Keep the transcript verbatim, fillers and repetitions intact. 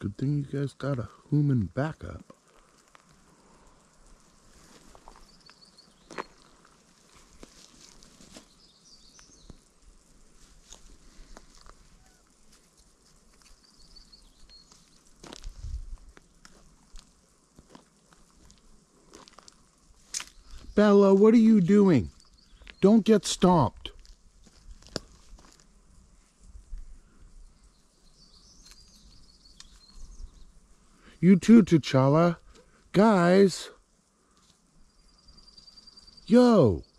Good thing you guys got a human backup. Bella, what are you doing? Don't get stomped. You too, T'Challa. Guys. Yo.